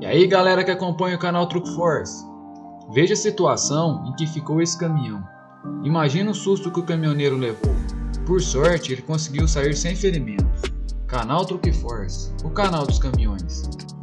E aí galera que acompanha o canal Truck Force, veja a situação em que ficou esse caminhão. Imagina o susto que o caminhoneiro levou. Por sorte ele conseguiu sair sem ferimentos. Canal Truck Force, o canal dos caminhões.